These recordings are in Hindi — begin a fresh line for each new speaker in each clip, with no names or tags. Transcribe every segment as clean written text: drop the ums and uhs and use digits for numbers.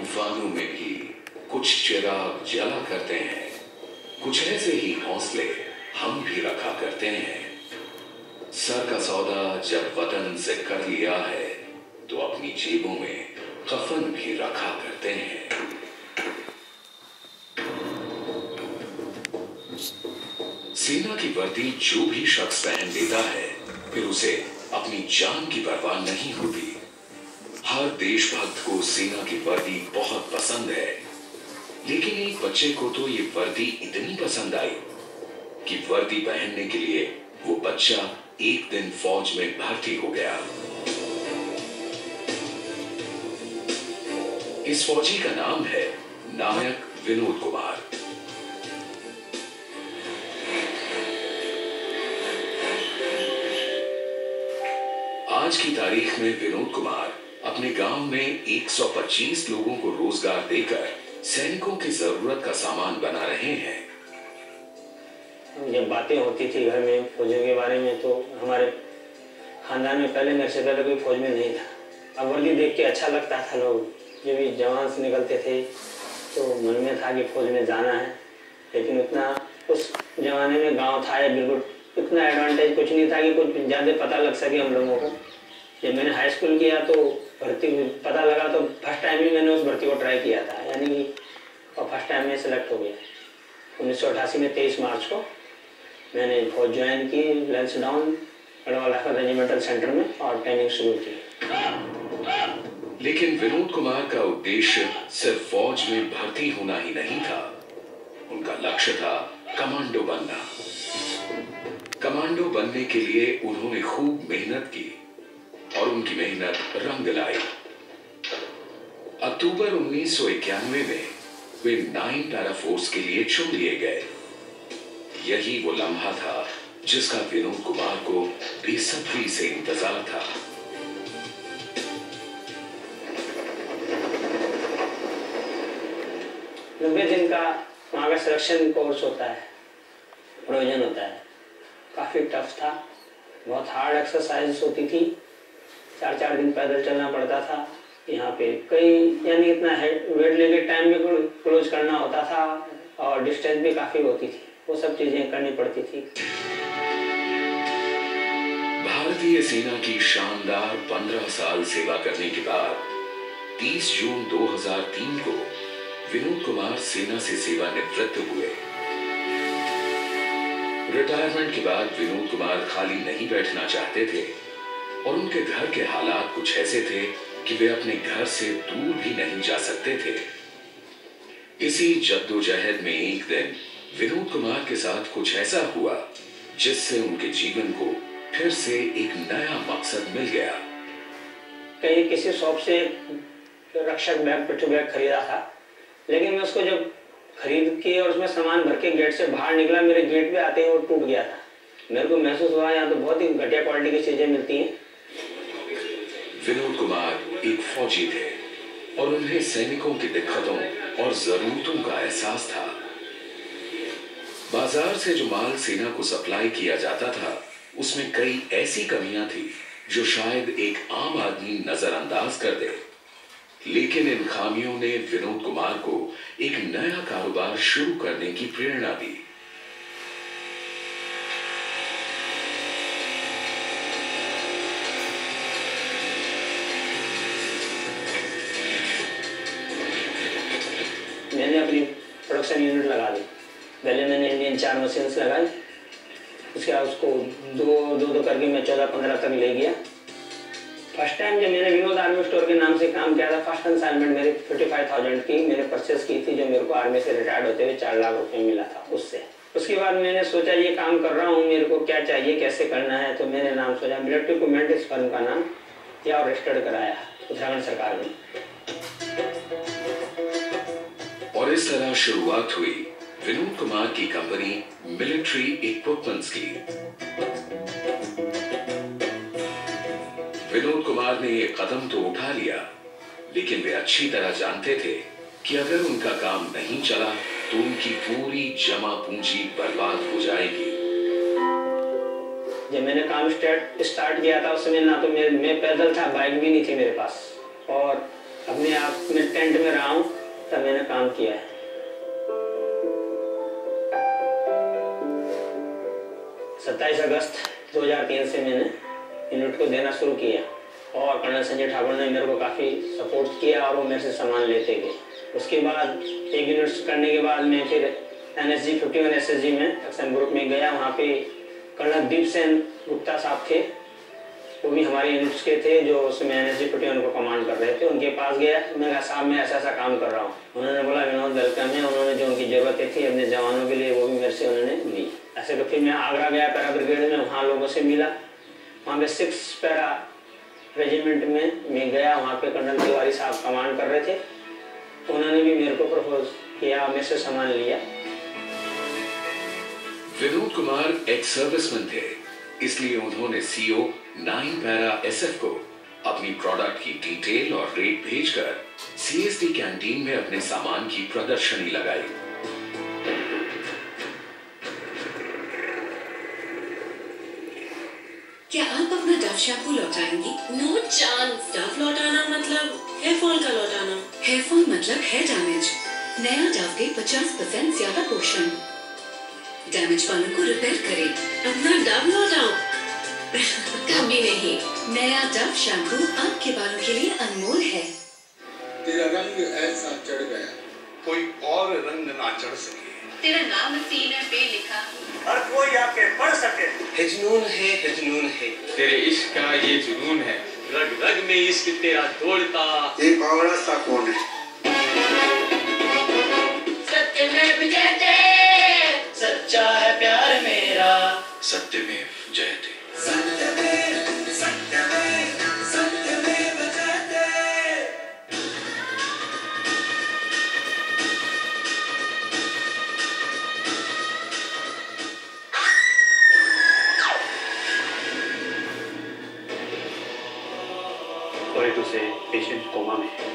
तूफानों में भी कुछ चिराग जला करते हैं, कुछ ऐसे ही हौसले हम भी रखा करते हैं। सर का सौदा जब वतन से कर लिया है तो अपनी जेबों में कफन भी रखा करते हैं। सेना की वर्दी जो भी शख्स पहन लेता है फिर उसे अपनी जान की परवाह नहीं होती। हर देशभक्त को सेना की वर्दी बहुत पसंद है, लेकिन एक बच्चे को तो ये वर्दी इतनी पसंद आई कि वर्दी पहनने के लिए वो बच्चा एक दिन फौज में भर्ती हो गया। इस फौजी का नाम है नायक विनोद कुमार। आज की तारीख में विनोद कुमार अपने गांव में 125 लोगों को रोजगार देकर सैनिकों की जरूरत का सामान बना रहे हैं।
जब बातें होती थी घर में फौजियों के बारे में तो हमारे खानदान में पहले मेरे से पहले कोई फौज में नहीं था। अब वर्दी देख के अच्छा लगता था। लोग जब भी जवान से निकलते थे तो मन में था कि फौज में जाना है, लेकिन उतना उस जमाने में गांव था बिल्कुल इतना एडवांटेज कुछ नहीं था कि कुछ ज़्यादा पता लग सके हम लोगों को। जब मैंने हाई स्कूल किया तो भर्ती पता लगा तो फर्स्ट टाइम ही मैंने उस भर्ती को ट्राई किया था, यानी कि और फर्स्ट टाइम में सेलेक्ट हो गया। 1988 में 23 मार्च को मैंने फौज ज्वाइन की लैंसडाउन गढ़वाल रेजिमेंटल सेंटर में और ट्रेनिंग शुरू की।
लेकिन विनोद कुमार का उद्देश्य सिर्फ फौज में भर्ती होना ही नहीं था, उनका लक्ष्य था कमांडो बनना। कमांडो बनने के लिए उन्होंने खूब मेहनत की और उनकी मेहनत रंग लाई। अक्टूबर 1991 में वे 9 पैरा फोर्स के लिए चुन लिए गए। यही वो लम्हा था जिसका विनोद कुमार को बेसब्री से इंतजार था।
नब्बे दिन का वहाँ का सिलेक्शन कोर्स होता है, प्रोविजन होता है। काफ़ी टफ था, बहुत हार्ड एक्सरसाइज होती थी। 4-4 दिन पैदल चलना पड़ता था यहाँ पे। कई यानी इतना वेट लेके टाइम भी क्लोज करना होता था और डिस्टेंस भी काफ़ी होती थी, वो सब चीज़ें करनी पड़ती थी।
भारतीय सेना की शानदार 15 साल सेवा करने के बाद 30 जून 2003 को विनोद कुमार सेना से सेवानिवृत्त हुए। रिटायरमेंट के बाद विनोद कुमार खाली नहीं बैठना चाहते थे और उनके घर के हालात कुछ ऐसे थे कि वे अपने घर से दूर भी नहीं जा सकते थे। इसी जद्दोजहद में एक दिन विनोद कुमार के साथ कुछ ऐसा हुआ जिससे उनके जीवन को फिर से एक नया मकसद मिल गया।
कहीं किसी शॉप से रक्षक बैग, पिट्ठू बैग खरीदा था, लेकिन मैं उसको जब खरीद के और उसमें सामान भर के गेट से बाहर निकला, मेरे गेट पे आते ही वो टूट गया था। मेरे को महसूस हुआ यहाँ तो बहुत ही घटिया क्वालिटी की चीजें मिलती हैं।
विनोद कुमार एक फौजी थे और उन्हें सैनिकों की दिक्कतों और जरूरतों का एहसास था। बाजार से जो माल सेना को सप्लाई किया जाता था उसमें कई ऐसी कमियां थी जो शायद एक आम आदमी नजरअंदाज कर दे, लेकिन इन खामियों ने विनोद कुमार को एक नया कारोबार शुरू करने की प्रेरणा दी।
मैंने अपनी प्रोडक्शन यूनिट लगा दी। पहले मैंने इंडियन 4 मशीन्स लगाई, उसके बाद उसको दो करके मैं 14-15 तक ले गया। फर्स्ट टाइम जब मैंने विनोद आर्मी स्टोर के नाम से काम किया था, फर्स्ट कंसाइनमेंट मेरी 55,000 की मैंने परचेस की थी, जो मेरे को आर्मी से रिटायर्ड होते हुए 4 लाख रुपए मिला था उससे। उसके बाद मैंने सोचा ये काम कर रहा हूँ, मेरे को क्या चाहिए, कैसे करना है, तो मैंने नाम सोचा मिलिट्री इक्विपमेंट इस फर्म का नाम किया और रजिस्टर्ड कराया उत्तराखंड सरकार ने।
और इस तरह शुरुआत हुई विनोद कुमार की कंपनी मिलिट्री इक्विपमेंट्स की। विनोद कुमार ने यह कदम तो उठा लिया, लेकिन वे अच्छी तरह जानते थे कि अगर उनका काम नहीं चला तो उनकी पूरी जमा पूंजी बर्बाद हो जाएगी।
जब मैंने काम स्टार्ट किया था उस समय ना तो मैं पैदल था, बाइक भी नहीं थी मेरे पास, और अपने आप में टेंट में रहा हूँ तब मैंने काम किया है। 27 अगस्त 2003 से मैंने यूनिट को देना शुरू किया और कर्नल संजय ठाकुर ने मेरे को काफ़ी सपोर्ट किया और वो मेरे से सामान लेते गए। उसके बाद एक यूनिट करने के बाद मैं फिर NSG 51 SSG में एक्शन ग्रुप में गया। वहाँ पे कर्नल दीप सेन गुप्ता साहब थे, वो भी हमारे यूनिट्स के थे जो उसमें NSG 51 को कमांड कर रहे थे। उनके पास गया, मैंने कहा साहब मैं ऐसा ऐसा काम कर रहा हूँ। उन्होंने बोला विनोद वेलकम है। उन्होंने जो उनकी ज़रूरतें थी अपने जवानों के लिए वो भी मेरे से उन्होंने ली। ऐसे तो फिर मैं आगरा गया पैरा ब्रिगेड में, वहाँ लोगों से मिला। वहाँ पे 6 पैरा रेजिमेंट में मैं गया, वहाँ पे कर्नल तिवारी साहब कमांड कर रहे थे। उन्होंने भी मेरे को प्रपोज किया, मेरे से सामान लिया।
विनोद कुमार एक्स सर्विसमैन थे, इसलिए उन्होंने CO 9 पैरा SF को अपनी प्रोडक्ट की डिटेल और रेट भेजकर CSD कैंटीन में अपने सामान की प्रदर्शनी लगाई।
क्या आप अपना डव शैम्पू लौटाएंगी? No chance. डव लौटाना मतलब हेयर फॉल का लौटाना। हेयर फॉल मतलब हेयर डैमेज। नया डव के 50% ज्यादा पोषण डैमेज बालों को रिपेयर करे। अपना डव लौटाओ। कभी नहीं। नया डव शैम्पू आपके बालों के लिए अनमोल है।
तेरा रंग ऐसा चढ़ गया, कोई और रंग ना चढ़ सके।
तेरा नाम सीने पे लिखा
हर कोई आके पढ़ सके।
हिजनून है
तेरे इश्क का ये जुनून है, रग रग में इश्क तेरा दौड़ता।
एक औरत सा कौन है?
सत्यमेव जयते,
सच्चा है प्यार मेरा।
सत्यमेव जयते।
Sorry to say patient coma में है।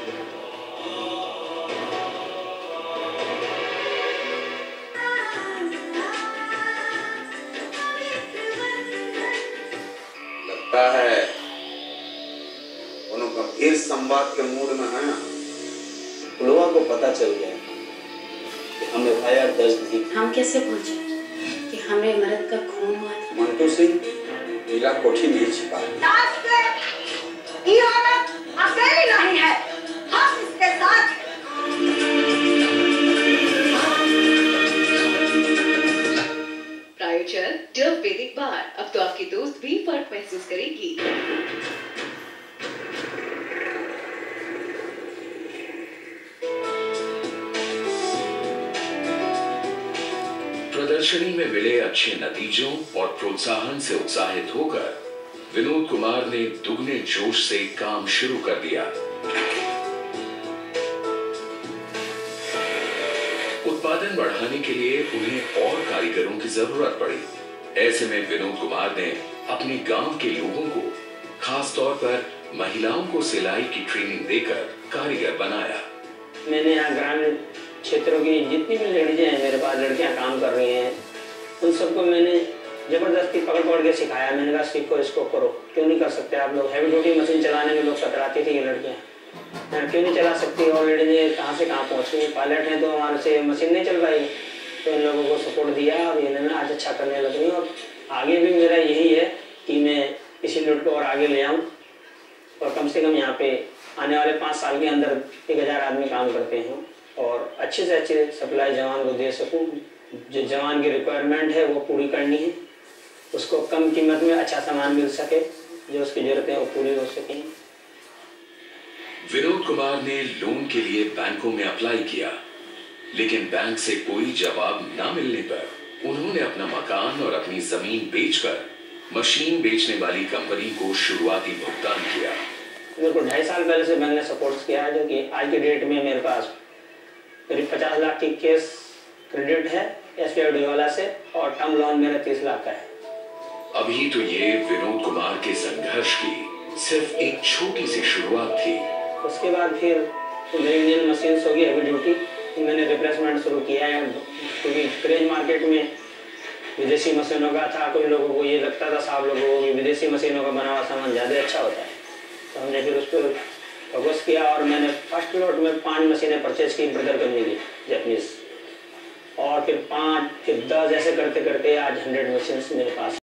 लगता है उन्होंने गंभीर संवाद के मूड में है।
पुलवा को पता चल गया कि हम FIR दर्ज नहीं।
हम कैसे पहुंचे कि हमें मर्द का खून हुआ था?
मंटू सिंह नीला कोठी नहीं छिपा है।
ये औरत अकेली नहीं है, हम इसके साथ।
प्रायोजक डव वैदिक बार। अब तो आपकी दोस्त भी फर्क महसूस करेगी।
प्रदर्शनी में मिले अच्छे नतीजों और प्रोत्साहन से उत्साहित होकर विनोद कुमार ने दुगने जोश से काम शुरू कर दिया। उत्पादन बढ़ाने के लिए उन्हें और कारीगरों की जरूरत पड़ी। ऐसे में विनोद कुमार ने अपने गांव के लोगों को, खास तौर पर महिलाओं को सिलाई की ट्रेनिंग देकर कारीगर बनाया।
मैंने यहाँ ग्रामीण क्षेत्रों की जितनी भी लेडीजें हैं मेरे पास, लड़कियाँ काम कर रही हैं, उन सबको मैंने जबरदस्ती पकड़ के सिखाया। मैंने कहा सीखो, इसको करो। क्यों नहीं कर सकते आप लोग? हैवी ड्यूटी मशीन चलाने में लोग कतराती थी ये लड़कियाँ, क्यों नहीं चला सकती? और लेडीजें कहाँ से कहाँ पहुँच गई। पायलट हैं तो हमारे से मशीन नहीं चल पाई, तो इन लोगों को सपोर्ट दिया और इन्होंने आज अच्छा करने लग गई। और आगे भी मेरा यही है कि मैं इसी यूनिट को और आगे ले आऊँ और कम से कम यहाँ पे आने वाले 5 साल के अंदर 1000 आदमी काम करते हैं और अच्छे से अच्छे सप्लाई जवान को दे सकूं। जो जवान की रिक्वायरमेंट है वो पूरी करनी है, उसको कम कीमत में अच्छा सामान मिल सके, जो उसकी जरूरतें वो पूरी हो सकें।
विनोद कुमार ने लोन के लिए बैंकों में अप्लाई किया, लेकिन बैंक से कोई जवाब न मिलने पर उन्होंने अपना मकान और अपनी जमीन बेचकर मशीन बेचने वाली कंपनी को शुरुआती भुगतान किया।
मेरे को 2.5 साल पहले से बैंक ने सपोर्ट किया है, जो कि आज के डेट में मेरे पास करीब 50 लाख की केस क्रेडिट है SBI वाला से और टर्म लोन मेरा 30 लाख का है।
अभी तो ये विनोद कुमार के संघर्ष की सिर्फ एक छोटी सी शुरुआत थी।
उसके बाद फिर मेरी इंडियन मशीन्स होगी हैवी ड्यूटी, तो मैंने रिप्लेसमेंट शुरू किया है, क्योंकि क्रेज मार्केट में विदेशी मशीनों का था। कुछ लोगों को ये लगता था, साहब लोगों को विदेशी मशीनों का बना हुआ सामान ज़्यादा अच्छा होता है, तो हमने फिर उस पर फोकस किया और मैंने फर्स्ट लॉट में 5 मशीनें परचेज की ब्रदर करने की जापानीज, और फिर 5 फिर 10 ऐसे करते करते आज 100 मशीन्स मेरे पास।